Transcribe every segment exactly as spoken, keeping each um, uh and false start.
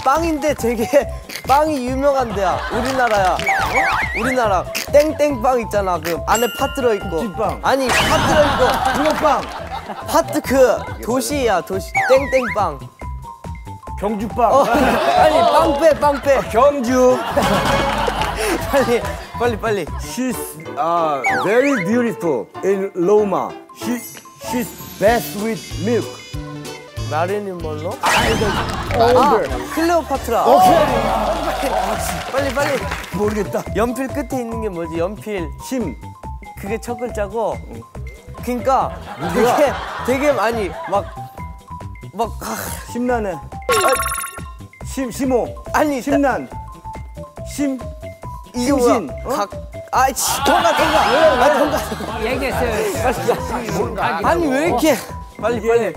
빵인데 되게 빵이 유명한 데야. 우리나라야. 우리나라 땡땡빵 있잖아. 그 안에 팥 들어있고. 국진빵. 아니 팥 들어있고. 붕어빵. 팥 그 도시야 도시. 땡땡빵. 경주빵. 어, 아니 빵 빼, 빵 빼. 경주. 빨리 빨리 빨리. She's uh, very beautiful in Roma. She she's best with milk. 마릴린 먼로? 아, 클레오파트라. 오케이. 빨리 빨리. 모르겠다. 연필 끝에 있는 게 뭐지? 연필. 힘. 그게 첫 글자고. 그러니까 되게 되게 많이 막 막 심란해. 심 심호. 아니 심란. 심. 이게 심신. 뭐야? 어? 각 아이씨 통과 통과. 아 통과. 얘기했어요. 아니 왜 이렇게 빨리 빨리.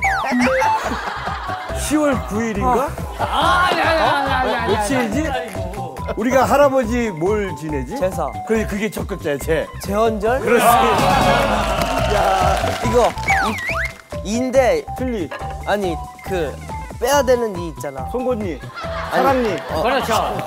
시월 구일인가? 아, 아니, 아니, 아니, 아니, 아니. 며칠이지? 우리가 할아버지 뭘 지내지? 제사. 그게 그게 첫 글자야, 제. 재헌절? 그렇지. 야 이거 이, 인데 틀리. 아니 그 빼야 되는 이 있잖아. 송곳니. 사랑니. 어. 그렇죠.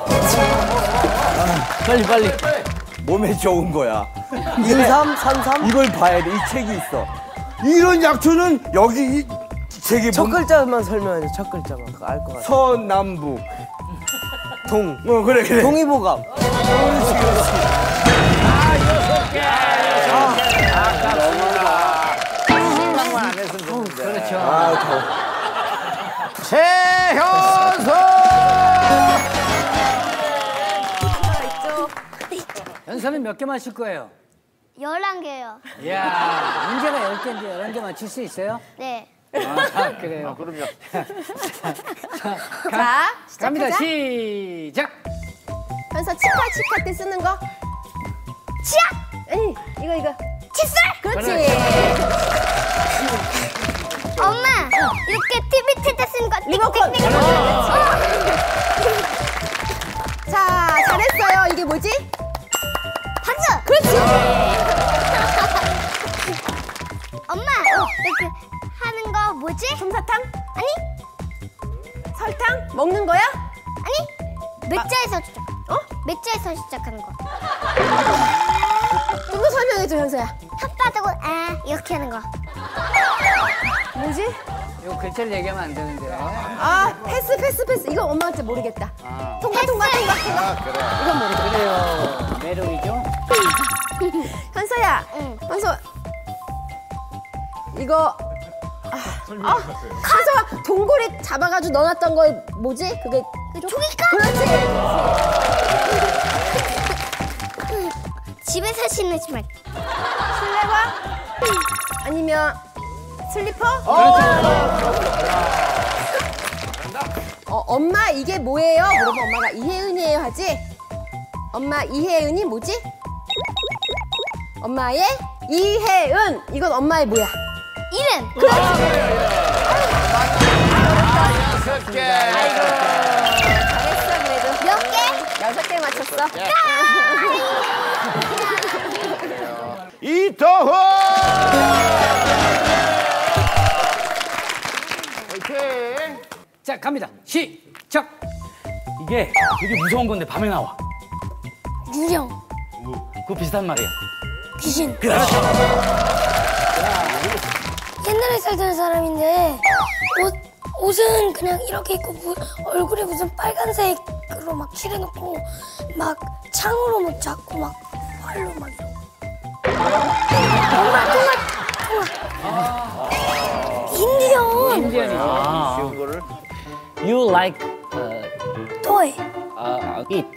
빨리 빨리. 몸에 좋은 거야. 인삼 삼삼. 이걸 봐야 돼. 이 책이 있어. 이런 약초는 여기 이 책이 첫 뭔- 글자만 설명해. 첫 글자만 알 것 같아. 서남북. 동. 어 그래 그래. 동의보감. 그렇지 그렇지. 그렇죠. 아 더워. 최현석! 연서는 몇 개 맞힐 거예요? 열한 개요. 이야, 문제가 열 개인데 열한 개 맞힐 수 있어요? 네. 아, 그래요. 그럼요. 자, 갑니다. 시작하자. 시작! 현서 치카 치카 때 쓰는 거. 치약! 에이, 이거 이거. 칫솔! 그렇지. 엄마, 이렇게 티비 틀 때 쓰는 거. 리모컨. 띡띡띡. 자, 잘했어요. 이게 뭐지? 반주. 그렇지. 엄마, 이렇게 하는 거 뭐지? 솜사탕? 아니, 설탕? 먹는 거야? 아니. 맥주에서 시작. 어? 맥주에서 시작하는 거. 좀 더 설명해줘, 현서야. 혓바닥으로 아 이렇게 하는 거. 뭐지? 이거 글자를 얘기하면 안 되는데요. 아, 패스, 패스, 패스. 이건 엄마한테 모르겠다. 아. 통과, 통과, 통과. 아, 그래. 이건 모르겠다. 그래요. 매력이죠? 현서야. 응. 현서. 이거. 아, 아, 현서가 동굴에 잡아가지고 넣어놨던 거 뭐지? 그게. 종이컵. 그렇지. 집에서 신는 신발. 실내화? 아니면 슬리퍼? 어, 엄마 이게 뭐예요? 물어보면 엄마가 이혜은이에요 하지? 엄마 이혜은이 뭐지? 엄마의 이혜은. 이건 엄마의 뭐야? 이름. 여섯 개. 잘했어 그래도. 몇 개? 여섯 개 맞췄어. 이토호. 화이팅. 자, 갑니다. 시작! 이게 되게 무서운 건데 밤에 나와. 유령. 그거 비슷한 말이야. 귀신. 그렇죠. 옛날에 살던 사람인데 옷, 옷은 그냥 이렇게 입고 무, 얼굴에 무슨 빨간색으로 막 칠해놓고 막 창으로 막 잡고 막 활로 막 이러고 정말 정말 정말 인디언 인디언이죠. 아. 쉬운 거를. You like uh, 토이 uh, eat.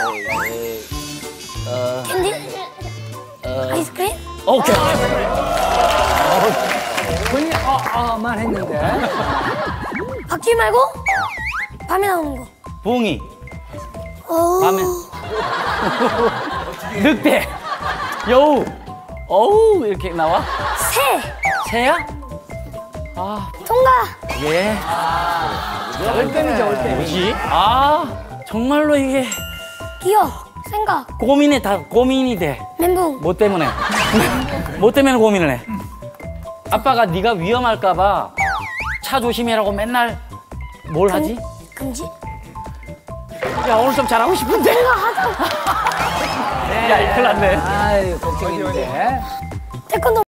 캔디 아이스크림 오케이. 본인이 어, 어만 했는데. 바퀴 말고 밤에 나오는 거 봉이. 어... 밤에. 늑대. 여우. 어우 이렇게 나와? 새 새야? 아 통과 예. 올빼미죠 올빼미. 뭐지? 아 정말로 이게 기억 생각 고민에 다 고민이 돼. 멘붕 뭐 때문에? 뭐 때문에 고민을 해? 아빠가 네가 위험할까봐 차 조심해라고 맨날 뭘 하지? 금지 야, 오늘 좀 잘하고 싶은데. 야, 큰일 났네. 아유 걱정인데. 태권도